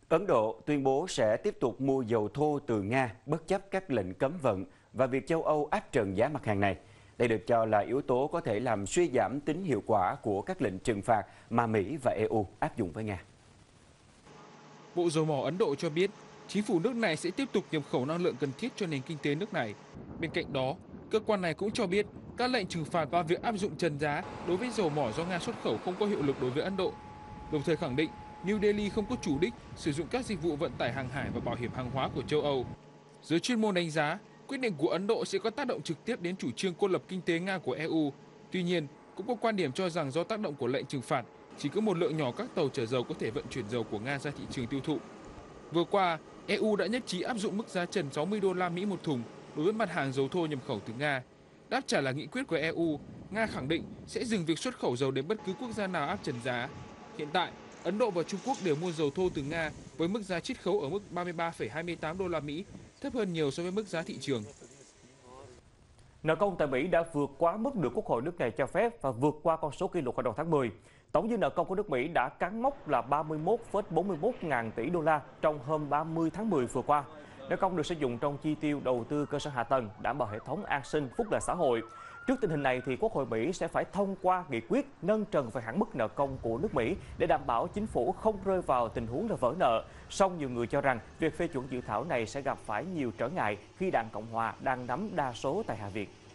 Ấn Độ tuyên bố sẽ tiếp tục mua dầu thô từ Nga bất chấp các lệnh cấm vận và việc châu Âu áp trần giá mặt hàng này. Đây được cho là yếu tố có thể làm suy giảm tính hiệu quả của các lệnh trừng phạt mà Mỹ và EU áp dụng với Nga. Bộ Dầu mỏ Ấn Độ cho biết chính phủ nước này sẽ tiếp tục nhập khẩu năng lượng cần thiết cho nền kinh tế nước này. Bên cạnh đó, cơ quan này cũng cho biết các lệnh trừng phạt và việc áp dụng trần giá đối với dầu mỏ do Nga xuất khẩu không có hiệu lực đối với Ấn Độ, đồng thời khẳng định New Delhi không có chủ đích sử dụng các dịch vụ vận tải hàng hải và bảo hiểm hàng hóa của châu Âu. Giới chuyên môn đánh giá, quyết định của Ấn Độ sẽ có tác động trực tiếp đến chủ trương cô lập kinh tế Nga của EU. Tuy nhiên, cũng có quan điểm cho rằng do tác động của lệnh trừng phạt, chỉ có một lượng nhỏ các tàu chở dầu có thể vận chuyển dầu của Nga ra thị trường tiêu thụ. Vừa qua, EU đã nhất trí áp dụng mức giá trần 60 đô la Mỹ một thùng đối với mặt hàng dầu thô nhập khẩu từ Nga. Đáp trả là nghị quyết của EU, Nga khẳng định sẽ dừng việc xuất khẩu dầu đến bất cứ quốc gia nào áp trần giá. Hiện tại, Ấn Độ và Trung Quốc đều mua dầu thô từ Nga với mức giá chiết khấu ở mức 33,28 đô la Mỹ, thấp hơn nhiều so với mức giá thị trường. Nợ công tại Mỹ đã vượt quá mức được Quốc hội nước này cho phép và vượt qua con số kỷ lục vào đầu tháng 10. Tổng dư nợ công của nước Mỹ đã cán mốc là 31,41 ngàn tỷ đô la trong hôm 30 tháng 10 vừa qua. Nợ công được sử dụng trong chi tiêu đầu tư cơ sở hạ tầng, đảm bảo hệ thống an sinh, phúc lợi xã hội. Trước tình hình này, thì Quốc hội Mỹ sẽ phải thông qua nghị quyết nâng trần về hạn mức nợ công của nước Mỹ để đảm bảo chính phủ không rơi vào tình huống là vỡ nợ. Song nhiều người cho rằng việc phê chuẩn dự thảo này sẽ gặp phải nhiều trở ngại khi Đảng Cộng hòa đang nắm đa số tại Hạ viện.